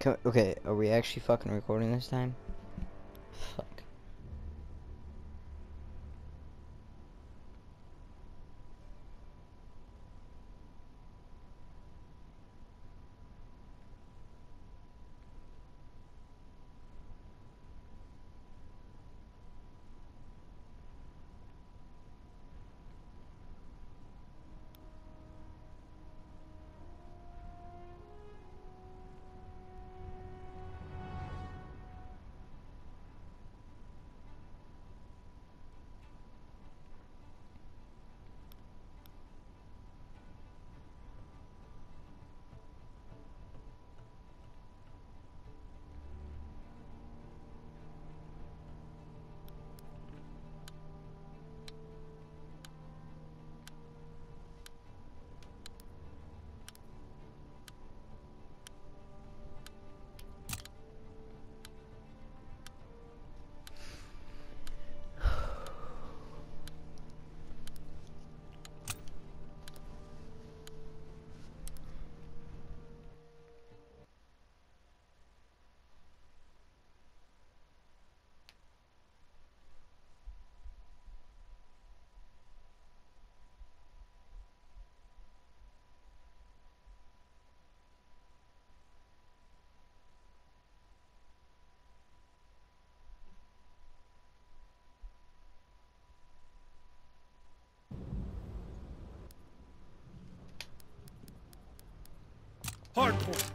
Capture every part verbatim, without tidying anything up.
Can, okay, are we actually fucking recording this time? Fuck. Hardpoint.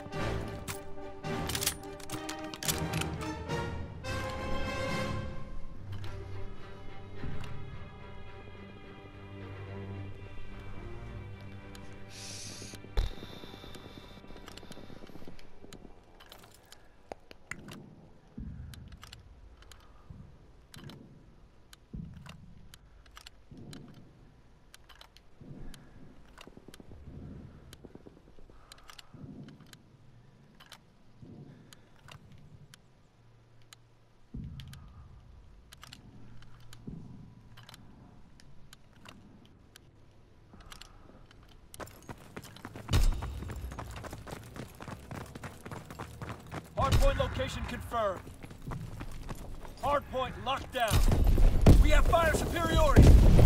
Hardpoint location confirmed. Hardpoint locked down. We have fire superiority.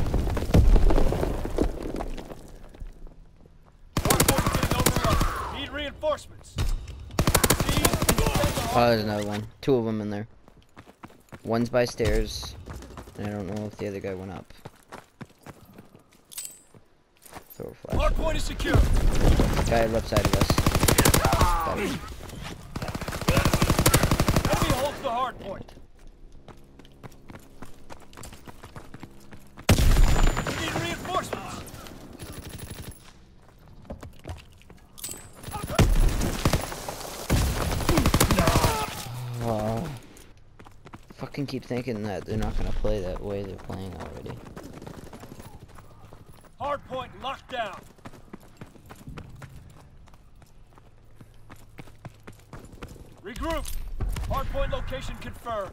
Hardpoint getting overrun. Need reinforcements. Oh, there's another one. Two of them in there. One's by stairs, and I don't know if the other guy went up. Throw a flash. Hardpoint is secure. Guy left side of us. Got him. Enemy holds the hardpoint. We need reinforcements. Oh. Fucking keep thinking that they're not gonna play that way they're playing already. Hardpoint locked down. Regroup. Hardpoint location confirmed.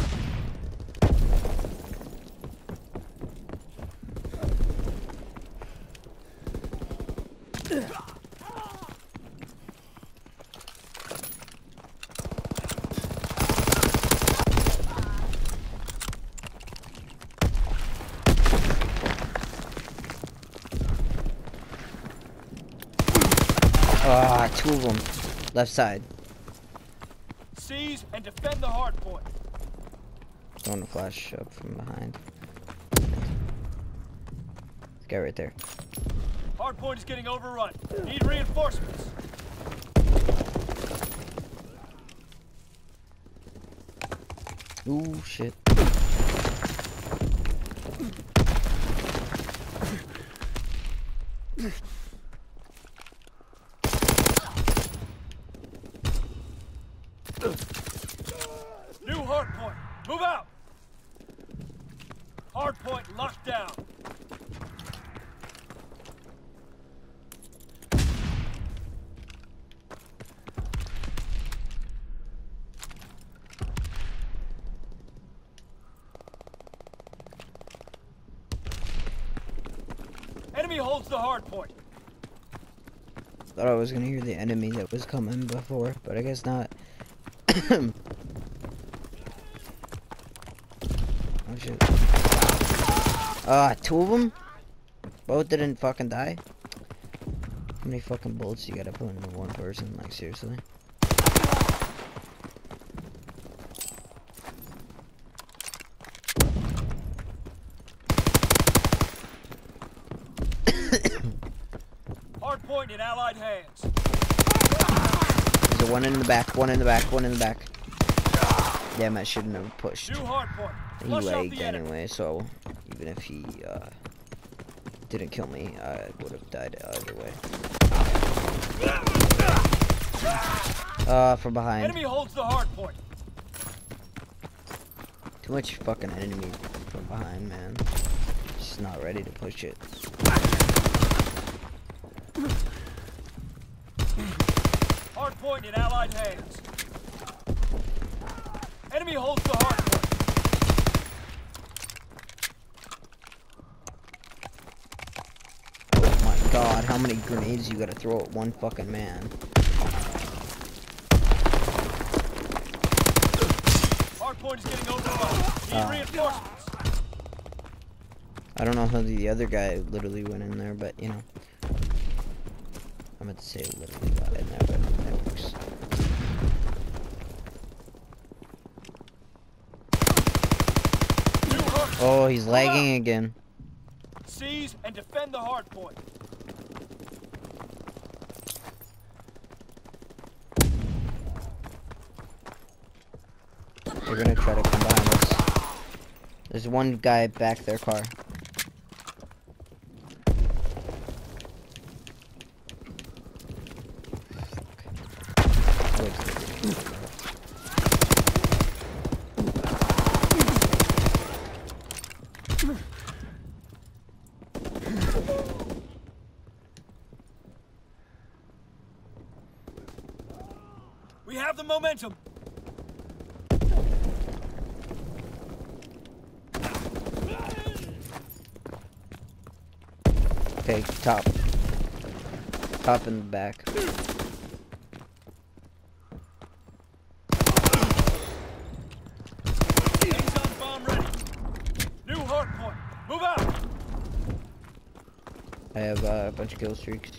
Ah, two of them. Left side. Seize and defend the hardpoint. Throwing a flash up from behind. Guy right there. Hardpoint is getting overrun. Need reinforcements. Ooh, shit. New hardpoint. Move out. Hardpoint locked down. Enemy holds the hardpoint. Thought I was gonna hear the enemy that was coming before, but I guess not. Oh shit. Ah, uh, two of them? Both didn't fucking die? How many fucking bullets you gotta put into one person? Like, seriously? Hard point in Allied hands. There's a one in the back, one in the back, one in the back. Damn, I shouldn't have pushed. New hard point. He Flush out lagged the enemy. anyway, so even if he uh, didn't kill me, I would have died either way. Uh, from behind. Enemy holds the hard point. Too much fucking enemy from behind, man. Just not ready to push it. Hard point in Allied hands. Enemy holds the hard point. Oh my god, how many grenades you gotta throw at one fucking man? Hard point is getting overrun. Need Uh. reinforcements. I don't know how the other guy literally went in there, but you know. I meant to say literally got in there, but that works. New hard point. Oh, he's Move lagging out. again. Seize and defend the hard point. They're gonna try to come behind us. There's one guy back their car. We have the momentum. Okay, top. Top in the back. Exxon bomb ready. New hard point. Move out. I have uh, a bunch of kill streaks.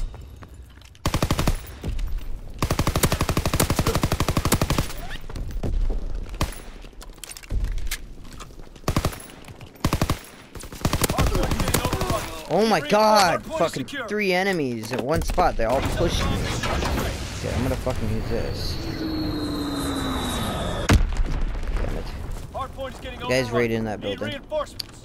Hard point is getting overrun. Oh my Reinforce- god! hard point is Fucking secure. three enemies in one spot. They're all pushing me. Okay, I'm gonna fucking use this. Damn it. Hard point is getting The guy's overrun. right in that Need building. reinforcements.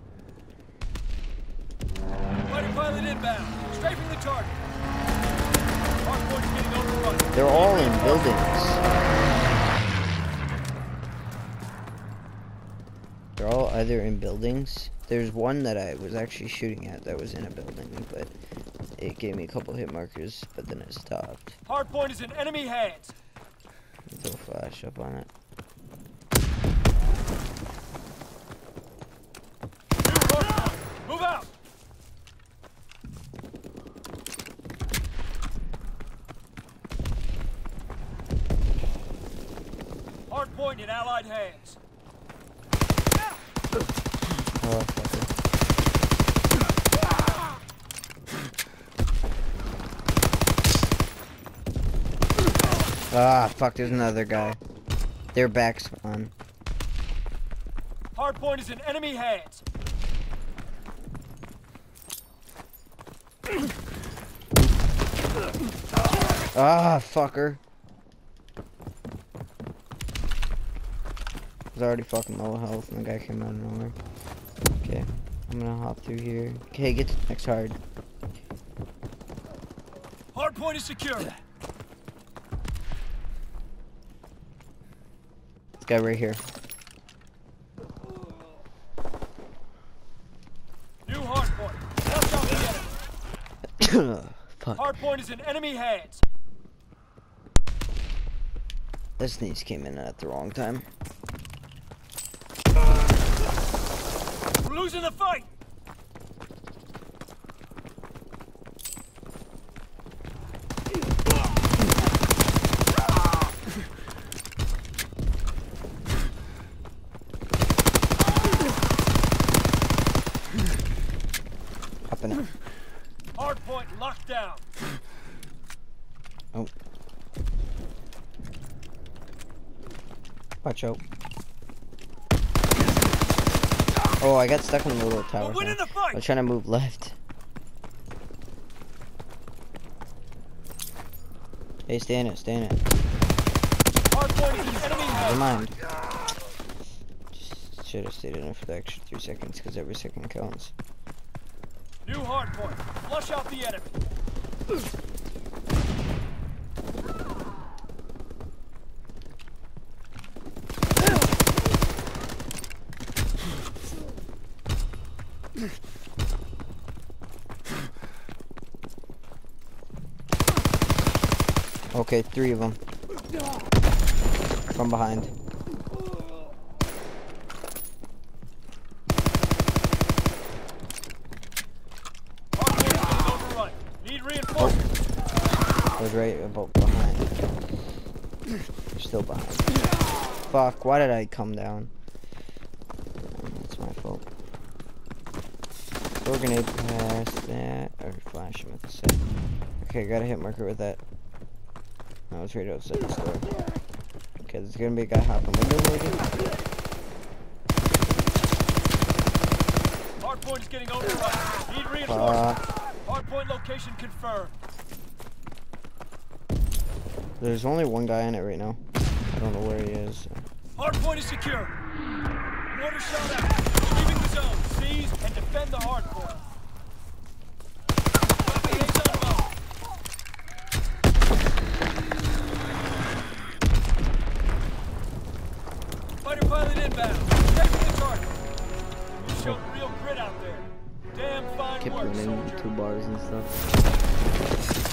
Fighter pilot inbound. Strafing the target. Hard point is getting overrun. They're all in buildings. They're all either in buildings. There's one that I was actually shooting at that was in a building, but it gave me a couple hit markers, but then it stopped. Hard point is in enemy hands. Throw a flash up on it. New hard point. Move out. Hard point in Allied hands. Oh, fucker. Ah, fuck, there's another guy. Their back spawn. Hard point is in enemy hands. Ah, fucker. I was already fucking low health and the guy came out of nowhere. Okay, I'm gonna hop through here. Okay, get to the next hard. Hard point is secure. This guy right here. New hard point. Flush out the enemy. Fuck. Hard point is in enemy hands. This sneeze came in at the wrong time. We're losing the fight. Oh. Watch out. Oh, I got stuck in the middle of the tower. We're winning the I fight. was trying to move left. Hey, stay in it, stay in it. Hardpoint is in enemy Never hands. mind. Just should have stayed in it for the extra three seconds because every second counts. New hardpoint. Flush out the enemy. Okay, three of them. From behind. Hardpoint is getting overrun. Need reinforcements. I was right about behind. They're still behind. Fuck, why did I come down? That's my fault. Throw a grenade past that, or flash him with the set. Okay, gotta hit marker with that. I was right outside the store. Okay, there's gonna be a guy hopping window maybe. Hardpoint is getting overrun. Need reinforcements. Fuck. Hardpoint location confirmed. There's only one guy in it right now. I don't know where he is. So. Hardpoint is secure. Mortar shot out. Leaving the zone. Seize and defend the hardpoint. Liaison mode. Fighter pilot inbound. Straight for the target. You showed real grit out there. Damn fine Kept work, running soldier. two bars and stuff.